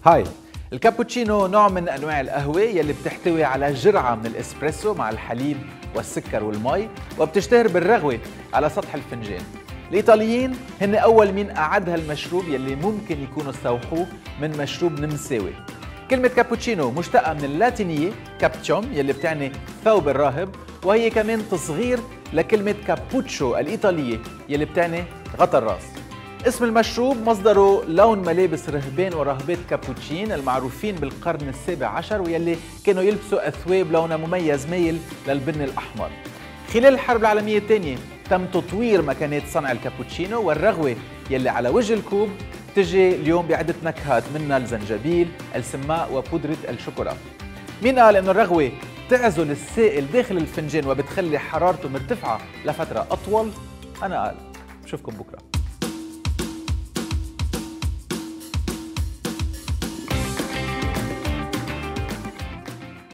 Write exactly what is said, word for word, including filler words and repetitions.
هاي، الكابوتشينو نوع من انواع القهوه يلي بتحتوي على جرعه من الاسبريسو مع الحليب والسكر والمي، وبتشتهر بالرغوه على سطح الفنجان. الايطاليين هن اول مين اعد هالمشروب يلي ممكن يكونوا استوحوه من مشروب نمساوي. كلمه كابوتشينو مشتقه من اللاتينيه كابتشوم يلي بتعني ثوب الراهب، وهي كمان تصغير لكلمه كابوتشو الايطاليه يلي بتعني غطا الراس. اسم المشروب مصدره لون ملابس رهبان وراهبات كابوتشين المعروفين بالقرن السابع عشر، ويلي كانوا يلبسوا أثواب لونها مميز مايل للبني الأحمر. خلال الحرب العالمية الثانية تم تطوير مكانات صنع الكابوتشينو، والرغوة يلي على وجه الكوب تجي اليوم بعدة نكهات، منها الزنجبيل، السماء، وبودرة الشوكولا. مين قال إنه الرغوة تعزل السائل داخل الفنجان وبتخلي حرارته مرتفعة لفترة أطول؟ أنا قال. بشوفكم بكرة.